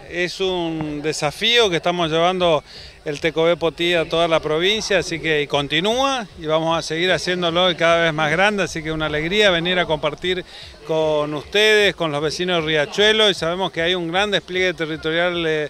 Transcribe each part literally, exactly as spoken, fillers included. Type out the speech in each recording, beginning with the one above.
es un desafío que estamos llevando el Tecobé Potí a toda la provincia, así que y continúa y vamos a seguir haciéndolo cada vez más grande, así que una alegría venir a compartir con ustedes, con los vecinos de Riachuelo, y sabemos que hay un gran despliegue territorial de,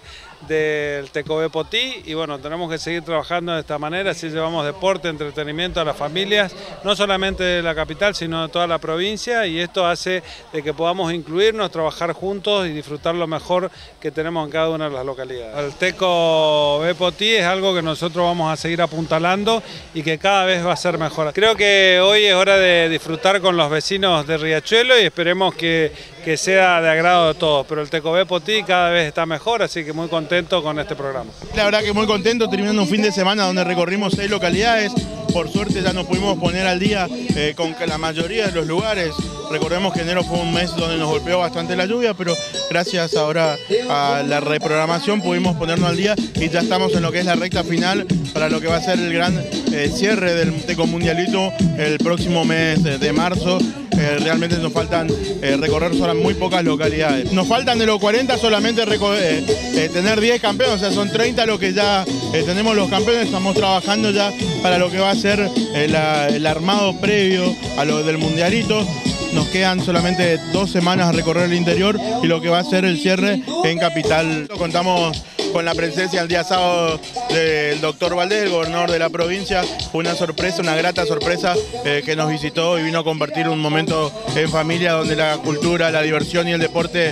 del Tecobé Potí y bueno, tenemos que seguir trabajando de esta manera, así llevamos deporte, entretenimiento a las familias, no solamente de la capital, sino de toda la provincia, y esto hace de que podamos incluirnos, trabajar juntos y disfrutar lo mejor que tenemos en cada una de las localidades. El Tecobé Potí es algo que nosotros vamos a seguir apuntalando y que cada vez va a ser mejor. Creo que hoy es hora de disfrutar con los vecinos de Riachuelo y esperemos que, que sea de agrado de todos, pero el Tecobé Potí cada vez está mejor, así que muy contento con este programa. La verdad que muy contento, terminando un fin de semana donde recorrimos seis localidades. Por suerte ya nos pudimos poner al día eh, con la mayoría de los lugares. Recordemos que enero fue un mes donde nos golpeó bastante la lluvia, pero gracias ahora a la reprogramación pudimos ponernos al día y ya estamos en lo que es la recta final para lo que va a ser el gran eh, cierre del Teco Mundialito el próximo mes de, de marzo. Eh, realmente nos faltan eh, recorrer solo muy pocas localidades. Nos faltan de los cuarenta solamente eh, eh, tener diez campeones, o sea, son treinta los que ya eh, tenemos los campeones. Estamos trabajando ya para lo que va a ser eh, la, el armado previo a lo del Mundialito. Nos quedan solamente dos semanas a recorrer el interior y lo que va a ser el cierre en Capital. Contamos con la presencia el día sábado del doctor Valdés, el gobernador de la provincia. Fue una sorpresa, una grata sorpresa eh, que nos visitó y vino a compartir un momento en familia donde la cultura, la diversión y el deporte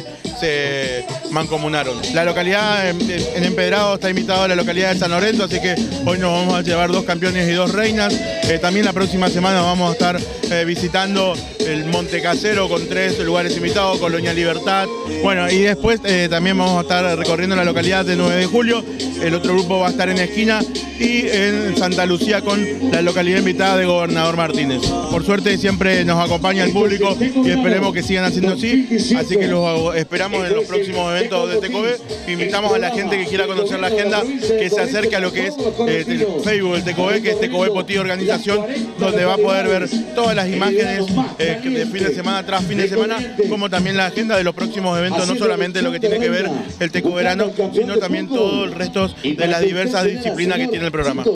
se mancomunaron. La localidad en, en Empedrado está invitada a la localidad de San Lorenzo, así que hoy nos vamos a llevar dos campeones y dos reinas. Eh, también la próxima semana vamos a estar eh, visitando el Monte Casero con tres lugares invitados, Colonia Libertad. Bueno, y después eh, también vamos a estar recorriendo la localidad de nueve de julio. El otro grupo va a estar en Esquina y en Santa Lucía con la localidad invitada de Gobernador Martínez. Por suerte siempre nos acompaña el público y esperemos que sigan haciendo así, así que los esperamos en los próximos eventos de Tecobé. Invitamos a la gente que quiera conocer la agenda que se acerque a lo que es eh, el Facebook del Tecobé, que es Tecobé Potí Organización, donde va a poder ver todas las imágenes eh, de fin de semana tras fin de semana, como también la agenda de los próximos eventos, no solamente lo que tiene que ver el Tecoverano, sino también todo el resto de las diversas disciplinas que tiene el programa.